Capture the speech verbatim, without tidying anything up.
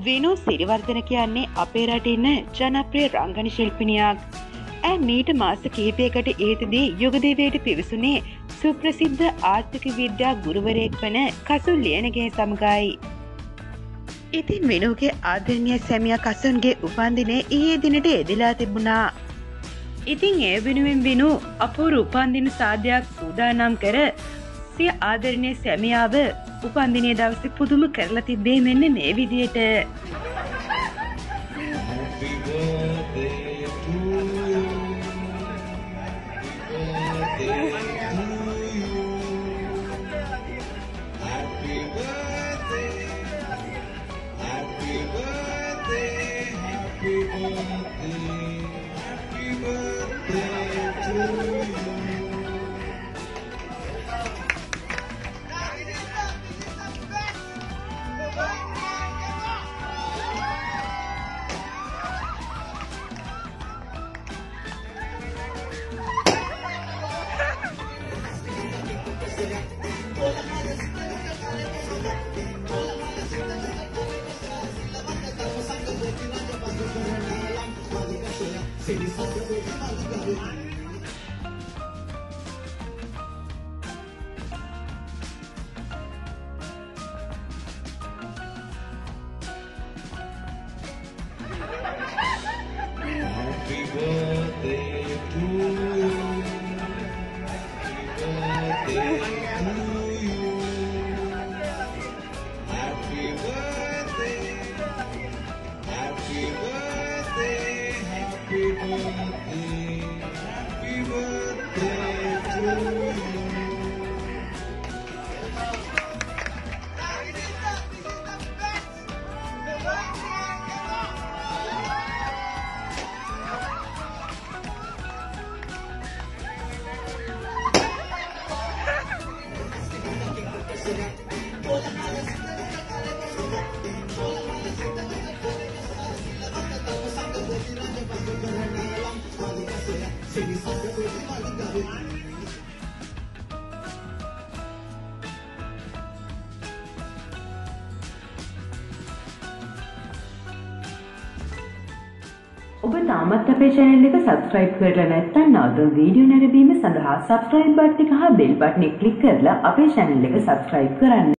විනු සිරිවර්ධන කියන්නේ අපේ රටේ ඉන්න ජනප්‍රිය රංගන ශිල්පිනියක්. ඇය මීට මාස කිහිපයකට ඉහතදී යුගදේවයට පිවිසුනේ සුප්‍රසිද්ධ ආර්ථික විද්‍යා ගුරුවරයෙක් වන කසුල් ලියනගේ සමගයි. ඉතින් විනුගේ ආදරණීය සැමියා කසුන්ගේ උපන්දිනය ඊයේ දිනට යෙදලා තිබුණා. ඉතින් ඒ වෙනුවෙන් විනු අපූර්ව උපන්දින සාදයක් සූදානම් කර සිය ආදරණීය සැමියාව උපන්දිනය දවසේ පුදුම කරලා තිබ්බේ මෙන්න මේ විදියට. ඔබ තාමත් අපේ channel එක subscribe කරලා නැත්නම් නවතම වීඩියෝ නැරඹීම සඳහා subscribe බටන් එක හා bell බටන් එක click කරලා අපේ channel එක subscribe කරන්න.